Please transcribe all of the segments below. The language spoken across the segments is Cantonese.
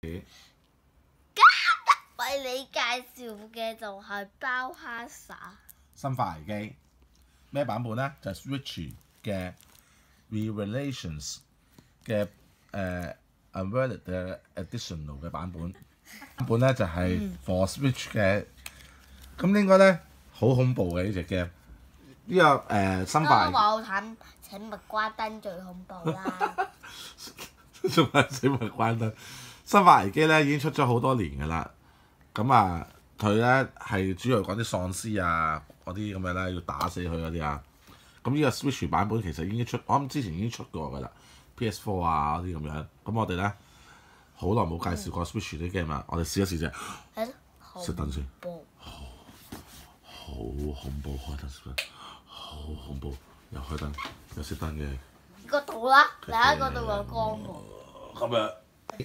為你介紹嘅就係包哈薩生化危機咩版本咧？就係、Switch 嘅 Revelations 嘅Unveiled 嘅 Additional 嘅版本。版本咧就係、For Switch 嘅，咁應該咧好恐怖嘅呢隻 game。呢、個生化危機。 我睇請勿關燈最恐怖啦。 仲係死物關燈。生化危機咧已經出咗好多年㗎啦。咁啊，佢咧係主要講啲喪屍啊嗰啲咁嘅咧，要打死佢嗰啲啊。咁呢個 Switch 版本其實已經出，我諗之前已經出過㗎啦。PS4 啊嗰啲咁樣。咁我哋咧好耐冇介紹過 Switch 啲 game 啦，我哋試一試啫。熄燈先。好恐怖，開燈先。好恐怖，又開燈，又熄燈嘅。 嗰度啦，你喺嗰度有光喎。 咁樣。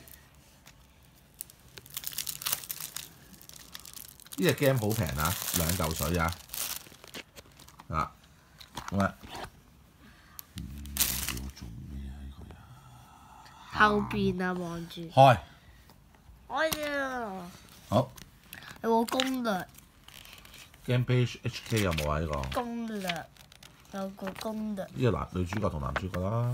呢隻 game 好平啊，2嚿水啊！嗱，咁啊，要做咩啊？呢個人後邊啊，望住。 開。 哎呀！ 好。 有冇攻略 Game Page HK 有冇啊？呢個攻略有個攻略。 呢個女主角同男主角啦。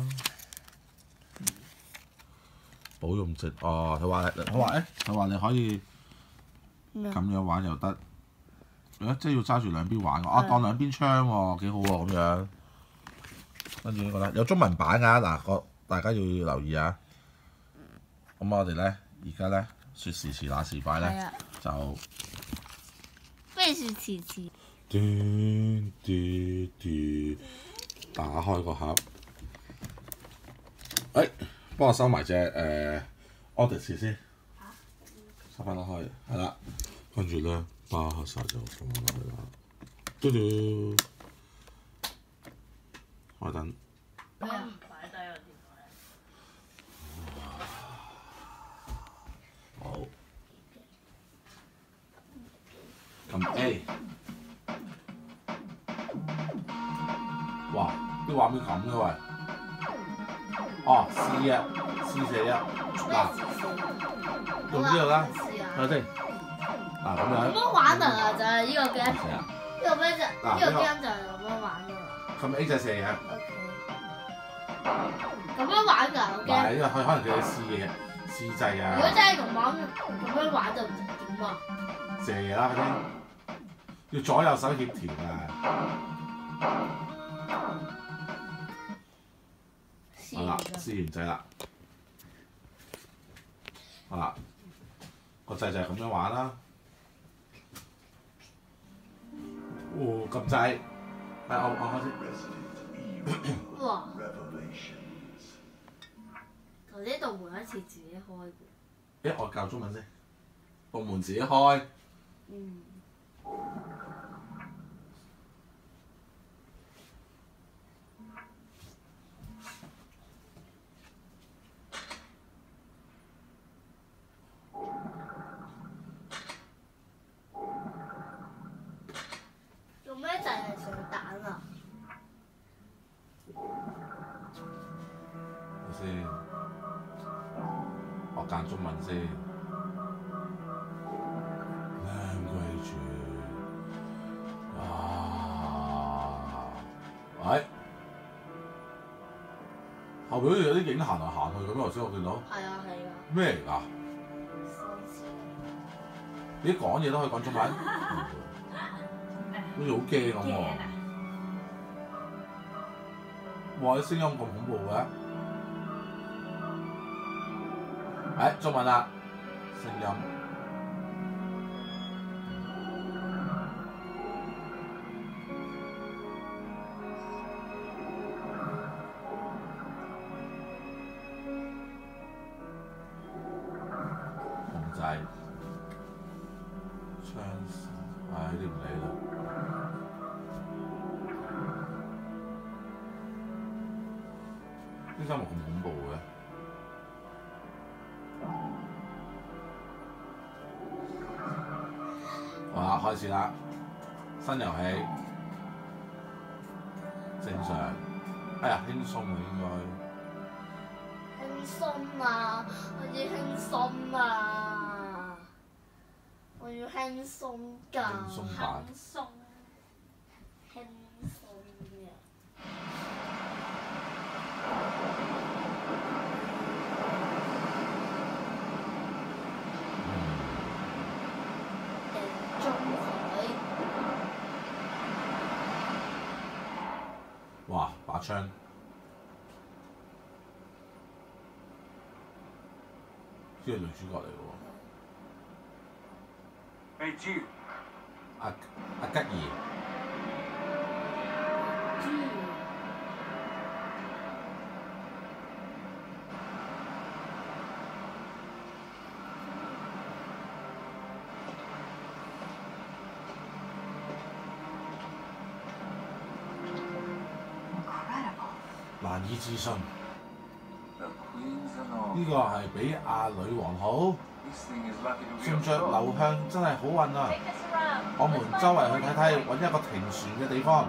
保用值哦，佢話你可以咁樣玩又得。即係要揸住兩邊玩喎。當兩邊槍喎，幾好喎咁樣。跟住呢個咧有中文版㗎，嗱大家要留意啊。咁我哋咧而家咧説時遲那時快咧就。 咩説時遲？ 打開個盒。幫我收埋隻Odyssey 先。收翻得開，係啦。跟住咧，包哈薩就放落去啦。嘟嘟，開燈。 我唔擺低個電話。 好。撳 A。哇！啲畫面咁嘅喂。哦，C1，C41。嗱，用呢度啦，睇下先。嗱咁樣。 咁樣玩啊！就係呢個 game。呢個 game 就係咁樣玩㗎啦。 撳 A 就射嘅。 咁樣玩㗎，我驚。 唔係，因為佢可能叫你試掣啊。 如果真係咁樣玩就唔點啊？ 射嘢啦，嗰啲要左右手協調啊。好啦，試完掣啦。好啦，個掣就係咁樣玩啦。撳掣，我開先。 哇！頭先道門一次自己開嘅。 我教中文先。道門自己開。 做咩就係上蛋啊？ 睇先，我揀中文先。Language 後邊好似有啲影行嚟行去咁，頭先我見到。 係啊。 咩嚟㗎？你講嘢都可以講中文？好似好驚咁喎！哇！啲聲音咁恐怖嘅。中文啦，聲音。控制。槍，呢啲唔理啦。啲生物咁恐怖嘅。好啦，開始啦，新遊戲，正常，輕鬆啊應該。 鬆啊！我要輕鬆啊！我要輕鬆㗎！ 輕鬆版。 輕鬆嘅。地中海。 哇！把槍，呢個女主角嚟嘅喎。 Hey G， 阿吉兒。難以置信，呢個係比阿女王好，順着流向真係好運啊！我們周圍去睇睇，揾一個停船嘅地方。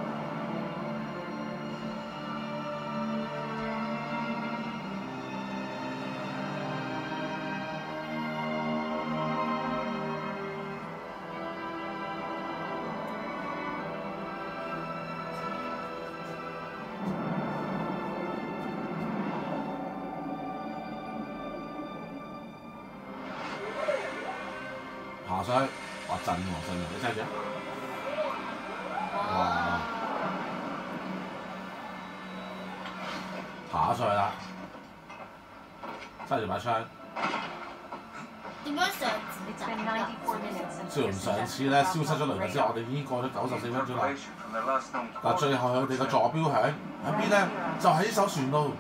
爬上去，哇震喎震喎，你揸住啊！哇！爬上去啦，揸住把槍。 點樣上子彈㗎？ 自從上次咧消失咗雷達之後，我哋已經過咗94分鐘啦。嗱，最後佢哋嘅座標響喺邊咧？就喺呢艘船度。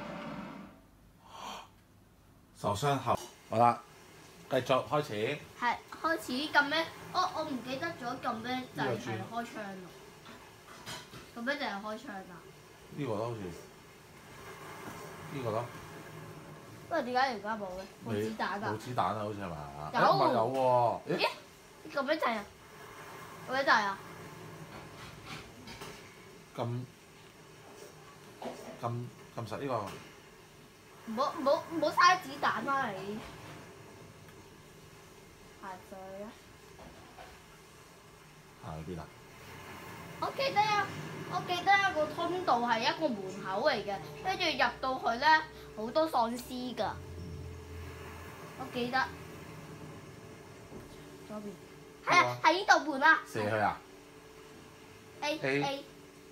受傷後，好啦，繼續開始。 係開始撳咩？我唔記得咗撳咩就係開槍咯。撳咩就係開槍啦？ 呢個咯，好似呢個咯。 不過點解而家冇嘅？冇子彈㗎。 冇子彈啊，好似係嘛？ 有。 唔係有喎。咦？ 撳咩掣啊？撳咩掣啊？ 撳實呢個。 唔好嘥子彈啦你！行上去啊！ 行去邊啊？ 我記得有個通道係一個門口嚟嘅，跟住入到去咧好多喪屍㗎。我記得。左邊。係啊，喺呢度門啊！ 射佢啊 ！A。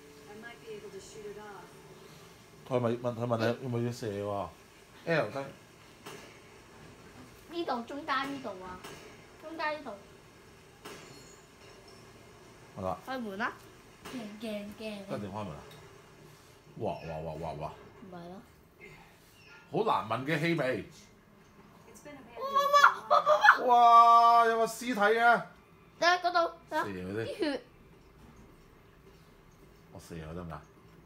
佢問你要唔要射喎 ？L 得。 呢度中間呢度啊，中間呢度。 好啦。 開門啦！驚！ 一定開門啊！哇！ 唔係咯。 好難聞嘅氣味。 哇！ 哇！有個屍體嘅。 你喺嗰度。 射佢啲血。 我射佢得唔得？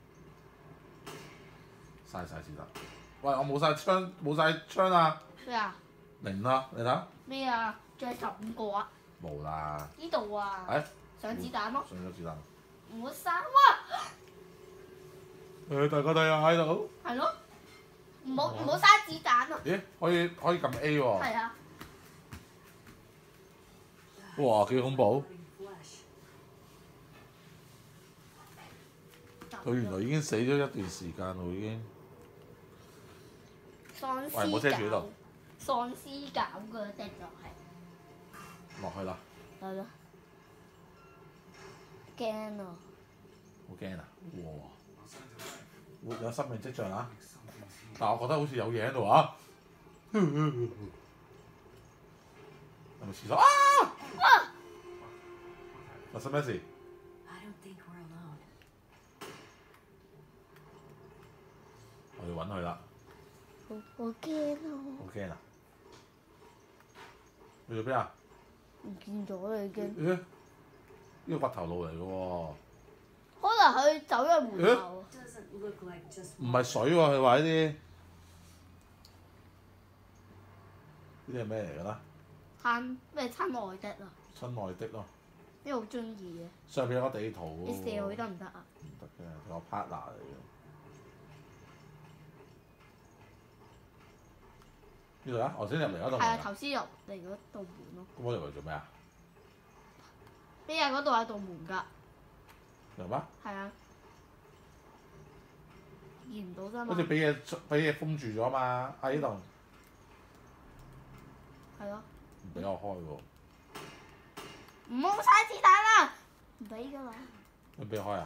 嘥子彈。喂，我冇晒槍啊！ 咩啊？ 零啦，你睇。 咩啊？仲有15個啊！ 冇啦。 呢度啊！上子彈咯！ 上咗子彈。 唔好嘥哇！ 大家睇下喺度。 係咯，唔好嘥子彈啊！ 咦？可以撳 A 喎。 係啊。 哇！幾恐怖！佢原來已經死咗一段時間咯，已經。 喪屍喂，冇遮住呢度。 喪屍搞嘅啫，就係。 落去啦。 係咯。驚啊！ 好驚啊！哇！有生命跡象啊！但我覺得好似有嘢喺度啊！係咪廁所啊？發生咩事？我要揾佢啦！ 好驚啊！ 好驚啊！去咗邊啊？ 唔見咗啦已經。 咦？呢個掘頭路嚟嘅喎。 可能佢走咗門口。 唔係水喎，佢話呢啲係咩嚟㗎啦？ 親愛的啊！ 親愛的咯。 呢個好中意嘅。 上邊有個地圖喎。 你射佢得唔得啊？ 唔得嘅，佢個 partner 嚟嘅。 呢度啊，我先入嚟嗰度門係啊， 啊。 頭先入嚟嗰道門咯。 咁我入嚟做咩啊？ 呢日嗰度有道門㗎。 入咩？ 係啊。見唔到啫嘛。 好似俾嘢封住咗嘛，喺呢度係咯。 唔俾我開喎。 唔好嘥子彈啦！唔俾㗎啦。 你俾我開啊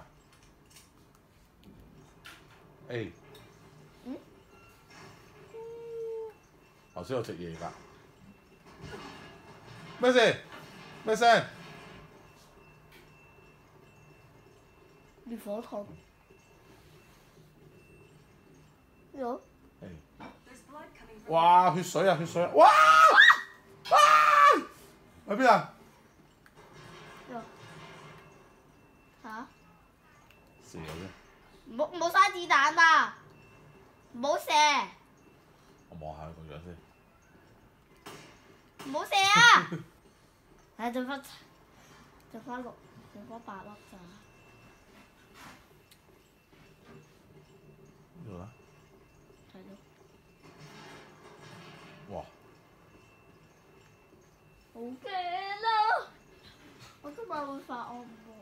？A。 嗯？ 頭先有隻嘢㗎。咩事？咩聲？ 烈火筒。呢度。 係。哇！血水啊！血水啊！哇！啊！喺邊啊？ 嚇！ 射啫。 唔好嘥子彈啊！唔好射！ 我望下佢個樣先。 唔好射啊！唉，剩翻8粒咋？ 呢度啦。 睇到。 哇！ 好驚啊！我今晚會發惡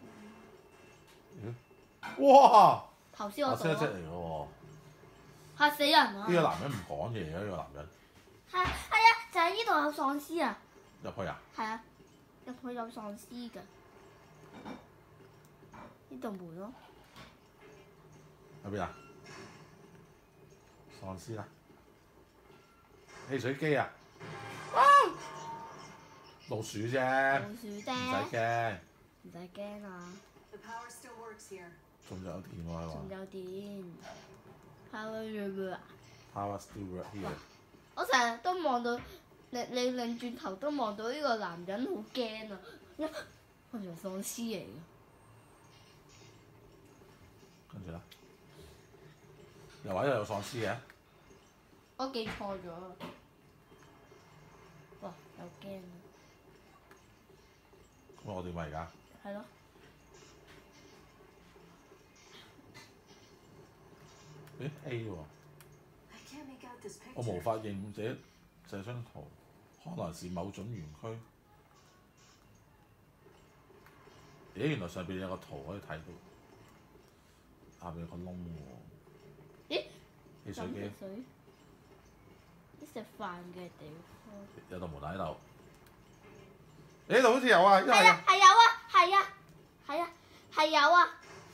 夢。 哇！ 頭先我阿 Sir 做嚟嘅喎。 嚇死人啊！ 呢個男人唔講嘢嘅，呢個男人。 係啊，就係呢度有喪屍啊！ 入去啊？ 係啊，入去有喪屍㗎。呢度門咯。 喺邊啊？喪屍啦！汽水機啊！老鼠啫， 老鼠唔啫， 使驚。 唔使驚啊！ 仲有電喎，佢仲話。 有電，power river 啊！ Power still work here。 我成日都望到你擰轉頭都望到呢個男人好驚啊！我以為喪屍嚟嘅。 跟住咧，又話呢度有喪屍嘅。 我記錯咗啦！哇，又驚啊！ 咁我點啊而家？ 係咯。 誒 A 喎，我無法認這張圖，看來是某種園區。咦，原來上邊有個圖可以睇到，下邊有個窿喎。 咦？ 汽水機。 啲食飯嘅地方。 有道門喺度。呢度好似有啊，因為係啊，係有啊，係啊，係啊，係有啊。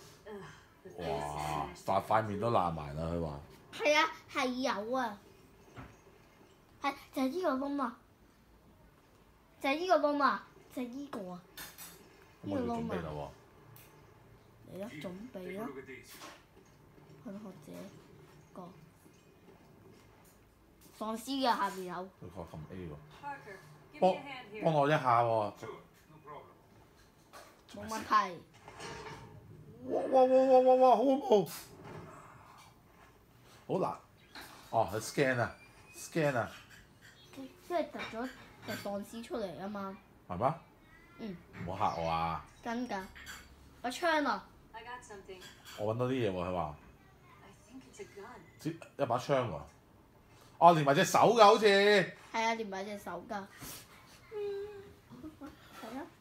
哇！塊塊面都爛埋啦，佢話。 係啊，係有啊。係就係呢個窿啊！就係呢個窿啊！就係呢個啊！ 咁我要準備啦喎。 嚟啦，準備啦！去學者個喪屍嘅下邊有。 佢確撳 A 喎。幫我一下喎。 冇問題。 哇！好恐怖！好難。哦，佢 scan 啊，scan 啊。 即係突咗隻喪屍出嚟啊嘛。 係嗎？ 嗯。 唔好嚇我啊！ 真㗎。個槍啊！ 我揾到啲嘢喎，佢話。一把槍喎。哦，連埋隻手㗎，好似。 係啊，連埋隻手㗎。係啊。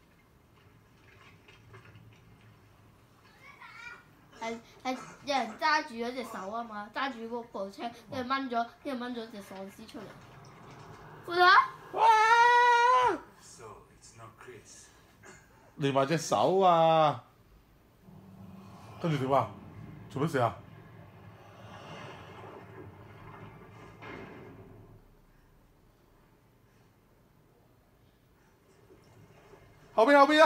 係有人揸住咗隻手啊嘛，揸住嗰部槍，跟住掹咗隻喪屍出嚟。會啊！ 哇！連埋隻手啊！跟住點啊？做乜事啊？後邊啊！ 射佢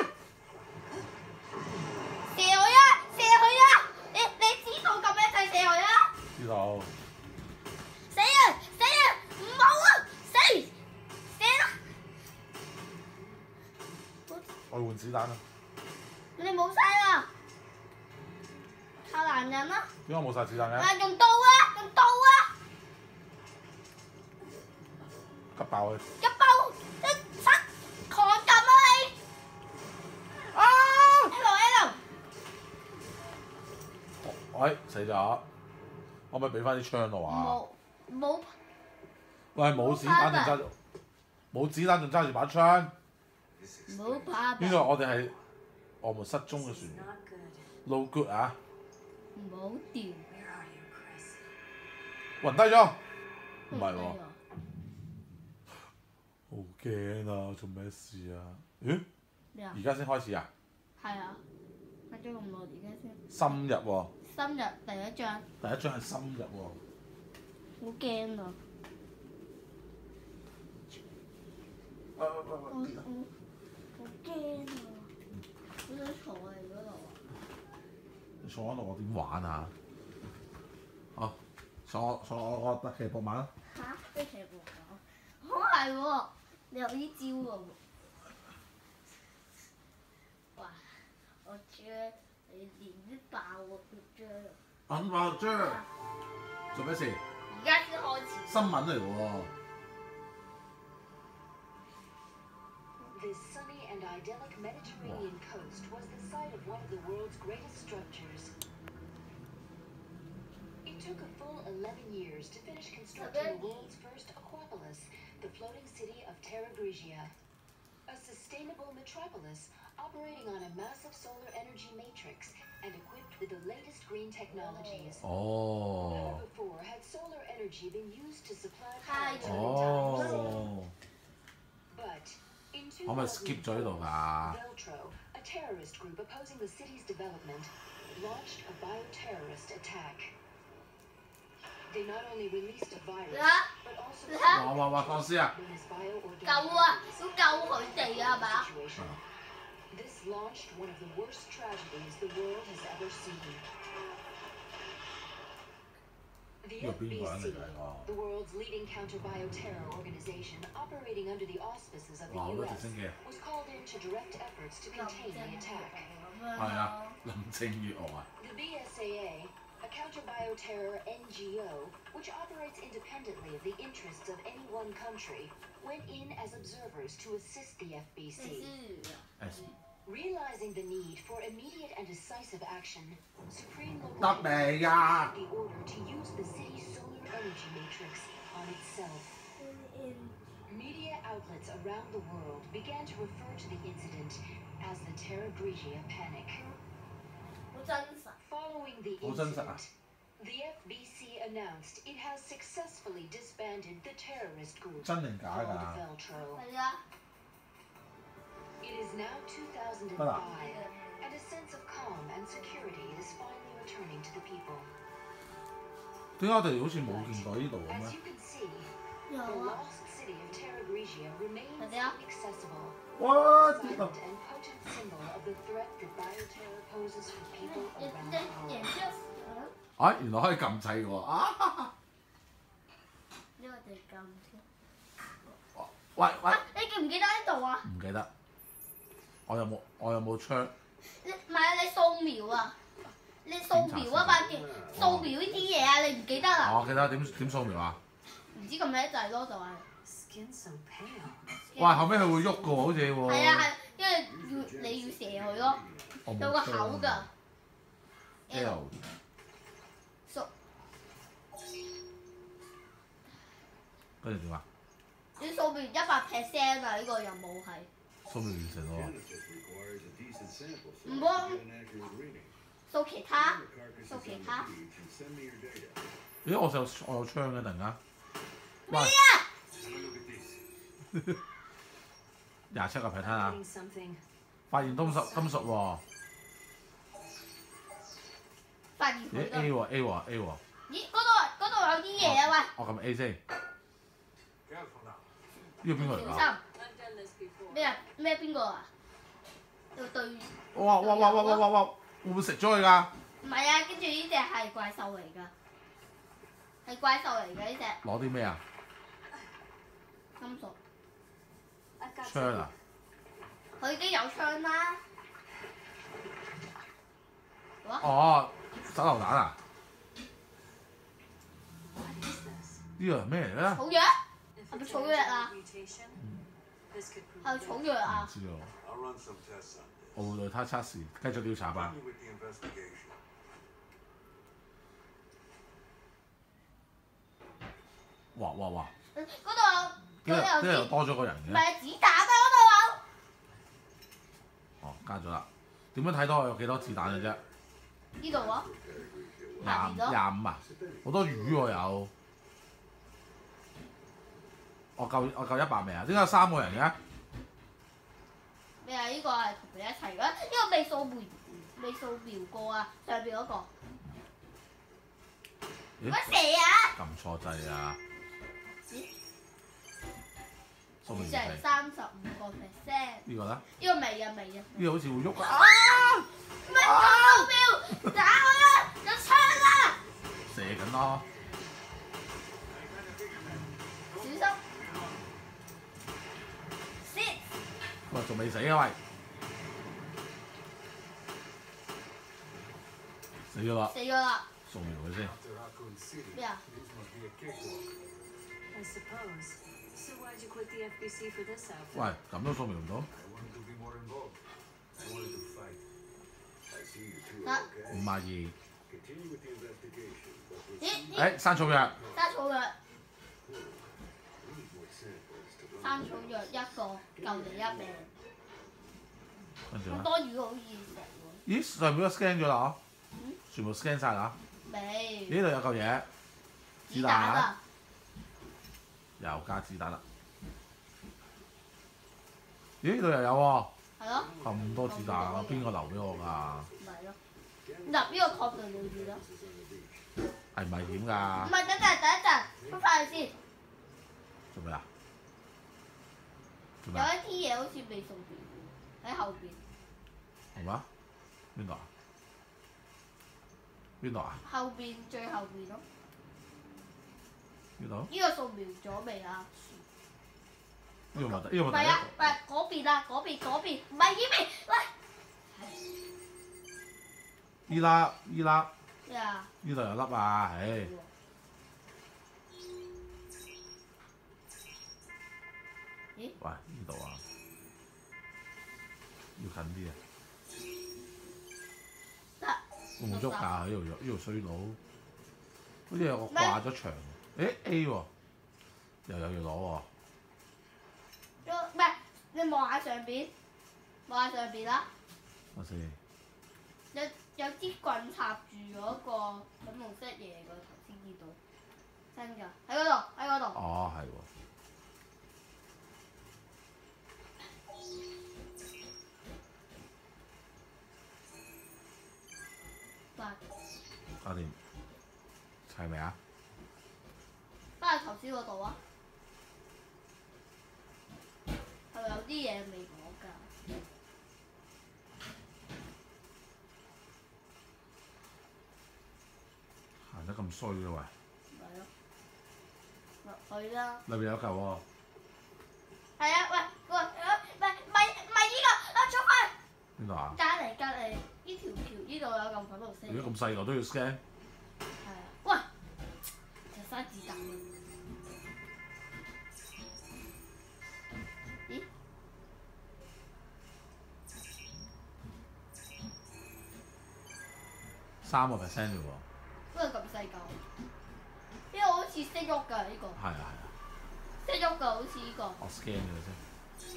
啊！射佢啊！你知道咁樣就射佢啊！ 知道。 死啊！唔好啊！射啦！ 我換子彈啊！ 你哋冇晒啦！靠男人啦！ 點解冇晒子彈嘅？ 啊！用刀啊！用刀啊！ 急爆佢！ 一包一塞狂撳啊你！ 啊 L。 喂，死咗！可唔可以俾翻啲槍我啊？ 冇。 喂，冇子彈仲揸住，冇子彈仲揸住把槍。 唔好怕呢個我哋係我們失蹤嘅船員 Not good. ，no good 啊！ 唔好掉。 Where are you, Chris? 暈低咗，唔係喎， 喎。 好驚啊！做咩事啊？咦？ 咩啊而？家先開始啊？ 係啊，隔咗咁耐，而家先深入喎， 深入第一章， 第一章係深入喎。 好驚啊！我好驚啊！好想坐喺嗰度啊！ 你坐喺度我點玩啊？好，坐我特騎步馬啦。 嚇！即係騎步講，好係喎，你有啲招喎。哇！我將你連啲爆喎，佢將。 揾爆張，做咩事？ 而家先開始。 新聞嚟喎。 This sunny and idyllic Mediterranean coast was the site of one of the world's greatest structures. It took a full 11 years to finish constructing the world's first aquapolis, the floating city of Terra Grigia. A sustainable metropolis operating on a massive solar energy matrix and equipped with the latest green technologies. 哦 Never before had solar energy been used to supply 太 power to 陽 the entire city. 哦， But in 可唔可以 skip 咗呢度㗎？ Veltro, a terrorist group opposing the city's development, launched a bioterrorist attack. They not only released a 你 virus, 睇， but also 你睇， 哇！喪屍啊！ known as bioorganic 救啊！要救佢哋啊，係嘛？ situation. This launched one of the worst tragedies the world has ever seen. The 呢個邊個人嚟 FBC, 㗎？ the world's leading counter-bioterror organization operating under the auspices of the 哇！好多直 U.S., 升機啊！ was called in to direct efforts to 林 contain 鄭 the 月 attack. 娥咁樣係啊咯。， 林鄭月娥啊！ The BSAA, a counter-bioterror NGO, which operates independently of the interests of any one country, went in as observers to assist the 你 FBC. 知啊？ Realizing the need for immediate and decisive action, Supreme 得 Local 未啊？ issued the order to use the city's solar energy matrix on itself. Media outlets around the world began to refer to the incident as the Terra Grigia Panic. 好真實。 Following the 好真實啊！ incident, the FBC announced it has successfully disbanded the terrorist group 真定假 called 㗎？ Veltro. 係啊， It is now 2005, Voilà. and a sense of calm and security is finally returning to the people. 點解我哋好似冇見過呢度咁 As 咧？ you can see, 有 the 啊。 lost city of Terra Grigia remains Allez. inaccessible, 哇！ a 呢度 silent and potent symbol of the threat that bioterror poses for people 你 around 你 the 然 world. 之後啊，原來可以撳掣嘅喎！啊！ 因為我哋咁添。 喂喂， 啊！你記唔記得呢度啊？ 唔記得。我有冇槍？ 你唔係啊！你掃描啊！你掃描啊嘛！嘅掃描呢啲嘢啊！你唔記得啦？ 我記得點掃描啊？ 唔知咁樣就係咯，就係。 Skin so pale. 哇！後尾佢會喐嘅喎，好似喎。 係啊係，因為你要射佢咯， 我冇有個口槍㗎。 L 掃跟住點啊？ 你掃描100%啊！呢個任務係。 掃描完成咯喎。 唔好掃其他，掃其他。 咦！我有槍嘅突然間。 咩喂！ 啊？ 27個 percent 啊！ Finding something. 發現金屬喎。 發現佢咦 A 度。 喎 A 喎 A 喎。 咦？嗰度有啲嘢啊！喂。 我撳 A 先。呢個邊個嚟㗎？ 小心。 I've done this before. 咩啊？咩邊個啊？要對。 哇！會唔會食咗佢㗎？ 唔係啊，跟住呢只係怪獸嚟㗎，係怪獸嚟㗎呢只攞啲咩啊？ 金屬。 I've got 槍啊！ 佢已經有槍啦。哇！ 哦，手榴彈啊！ What is this? 呢個係咩嚟咧？ 草藥 If I've it's been a told it, genetic mutation, this could prove 係草藥唔啊！ 知喎， I'll run some tests on this. 我會對他測試，繼續調查吧 Help。me with the investigation. 哇！ 嗰度有點解又啲多咗個人唔嘅？ 係子彈啊！嗰度哦，加咗啦。點樣睇到我有幾多子彈嘅啫？ 有呢度啊，下邊咯 25啊，好多魚喎有。我夠100未啊？點解有3個人嘅？ 咩啊？呢個係同你一齊嘅，呢個未掃描過啊，上邊嗰個咦乜蛇啊？ 撳錯掣啊！掃描成儀器 35%， 呢個咧？ 呢個未啊未啊， 呢個好似會喐啊！ 唔係掃描，打我啦，有槍啊！ 射緊咯！ 小心 ，sit 喂，仲未死啊喂！死咗啦！ 死咗啦！ 掃描佢先。 After Raccoon City, 咩啊？ this must be a cakewalk. I suppose. So why'd you quit the FBC for this outfit? 喂，咁都掃描唔到？ I wanted to be more involved. I wanted to fight. I see you two Huh? are okay. 52。 Continue with the investigation, but we'll 咦 see. 誒，生草藥。 生草藥， We need more samples to run 生 the 草 labs. 藥一個救你一命， 跟住咧， 咁多魚好易食喎。 咦，上面都 scan 咗啦，全部 scan 晒啦。 未呢度有嚿嘢， 子彈啊！ 又加子彈啦。咦？呢度又有喎， 係咯， 咁多子彈，我邊個留俾我㗎？ 咪咯。入呢個確定你住啦。 危唔危險唔㗎？ 係，等陣，翻返去先。 做咩啊？做有咩啊？ 一啲嘢好似未送完，喺後邊。 係嘛？邊度啊？邊度啊？ 後邊最後邊咯。 邊度？ 呢個掃描咗未啊？ 呢個咪得，呢個唔係咪第一個。， 啊喂，嗰邊啊，嗰邊，唔係呢邊，喂。 依粒， 咩啊？ 呢度有粒啊！唉， 咦？ 喂，呢度啊，要近啲啊！ 得。 會唔會捉㗎？呢度衰佬，好似有個掛咗牆。誒 A 喎，又有要攞喎。 唔係，你望下上邊，望下上邊啦。 我先。 有支棍插住嗰個粉紅色嘢個頭先見到，真㗎，喺嗰度。 哦，係喎。 嗱， 搞掂，齊未啊？ 翻去頭先嗰度啊，係咪有啲嘢未講㗎？ 行得咁衰嘅喂， 咪咯，落去啦。 裏邊有嚿喎。 係啊，喂，唔係呢個，出去。 邊度啊？ 隔離呢條橋呢度有嚿粉紅色。 如果咁細個都要 scan， 係啊，喂，就生子彈嘅。咦 3% 啫喎。 不過咁細嚿，呢個好似識喐㗎呢個， 係啊， 識喐㗎好似呢個。 我 scan 咗先。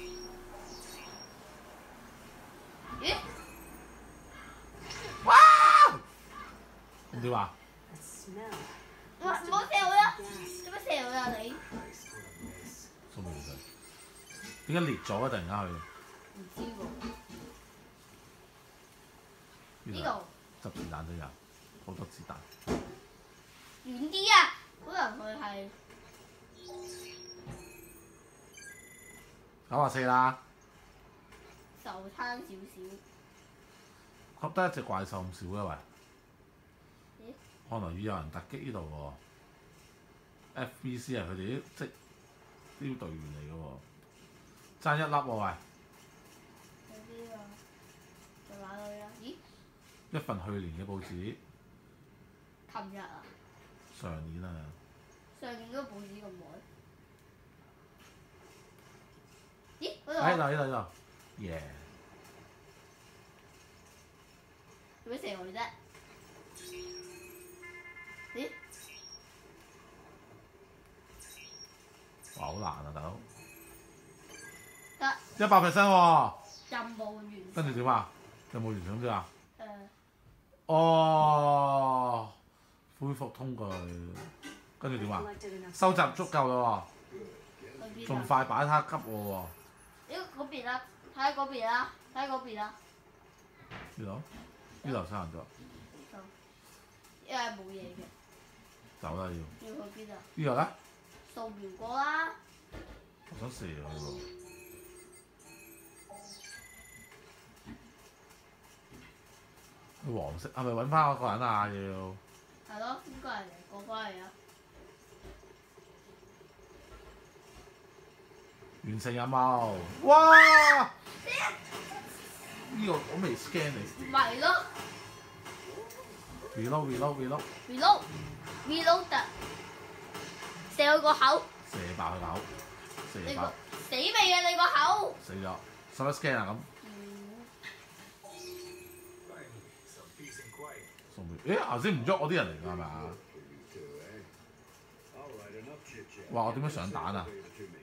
咦？ 咁點啊？ The smell. 唔好射我啦！做乜射我啊你？ Christ, what a mess. 掃描佢。點解裂咗啊？突然間佢唔知喎。 邊呢度度執子彈都有，好多子彈。 遠啲啊！可能佢係 94啦， 受餐少少。 吸得一隻怪獸咁少嘅喂。 咦？ 可能要有人突擊呢度喎。FBC 係佢哋啲隊員嚟嘅喎，爭一粒喎喂。 有啲啊，就哪裏啊？咦？ 一份去年嘅報紙， 琴日啊， 上年啊， 上年嗰個報紙咁耐。咦？嗰喺度度，耶！ 做咩射我啫？咦？ 哇！好難啊，大佬。 得 100% 喎。 任務完成。 跟住點啊？有冇完成先啊？ 誒， 哦，恢復通過去，跟住點啊？ Collected enough 收集 science. 足夠啦去喎， 邊啊？ 仲快擺他急我呢嗰邊啦，睇下嗰邊啦，睇下嗰邊啦。 喎。呢度？呢度差唔多， 因為冇嘢嘅， 走啦要。 要去邊啊？ 呢度咧， 掃完過啦。 我想射佢喎。佢黃色係咪揾翻我個人啊？要係咯，應該係過翻嚟啊！ 完成任務。哇！呢個我未 scan 你。 咪咯 reload。 ，reload 特射佢個口， 射爆佢口，射爆你個死未啊！你個口。 死咗。使乜 scan 啊咁？ Finally, some peace and quiet. 送俾頭先唔喐我啲人嚟㗎係咪啊？ You too, eh? All right, enough chit-chat. 哇！我點樣上彈啊？ Give it to me.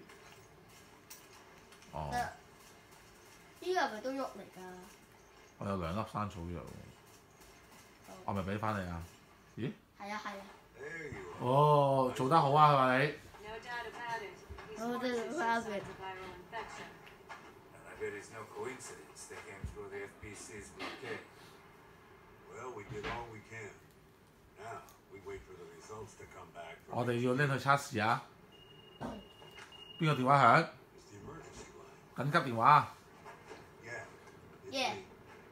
哦， 呢個係咪都喐嚟㗎？ 我有2粒生草藥喎，我咪俾翻你啊？咦？ 係啊係啊， There you are. 哦，做得好啊，係咪你？ No doubt about it. These Oh, monsters there's show rabbit. signs of viral infection. And I bet it's no coincidence they came through the FBC's blockade. Well, we did all we can. Now, we wait for the results to come back. 我哋要拎去測試啊！邊個電話響？ It's the emergency line. 緊急電話 Yeah. It's Yeah. me.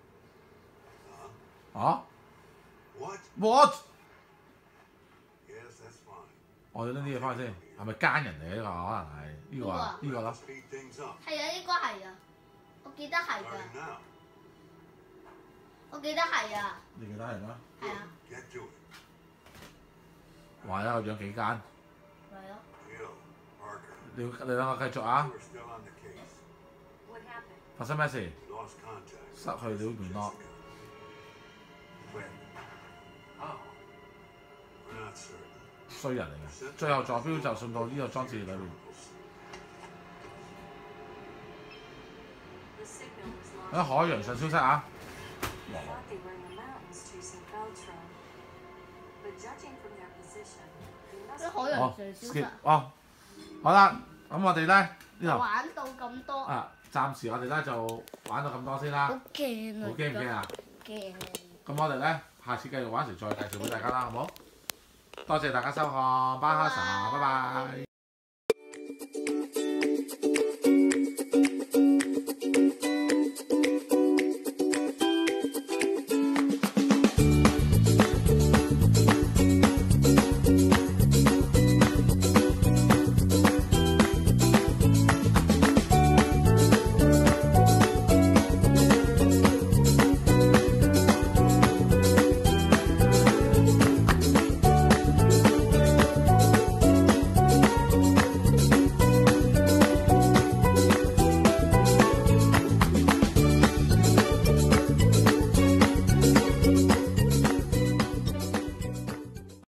Huh? 啊 What? ？What？ Yes, that's fine. 我哋拎啲嘢翻去先，係咪奸人嚟呢個？可能係呢個啊？呢個啦 Speed things up. 係啊，應該係啊，我記得係 Starting 㗎， now. 我記得係啊， 你記得係咩？ 係啊， Get to it. 話有養幾間， 咪咯， Jill, Parker. 你兩個繼續啊！ We're still on the case. What happened? 發生咩事？ We lost contact. 失去了聯絡。 When? How? We're not certain. 衰人嚟嘅，最後坐標就送到呢個裝置裏面。 The signal was 喺 lost. 海洋上消失啊！ We thought they were in the mountains chasing Beltran. But judging from their position, they must 啲 be 海洋哦上消 ，skip 失， 哦，好啦，咁我哋咧呢度玩到咁多， 啊，暫時我哋咧就玩到咁多先啦。 好驚啊！ 好驚唔驚啊？ 驚！ 咁我哋咧下次繼續玩時再介紹俾大家啦，好冇？多謝大家收看，巴哈神，拜拜。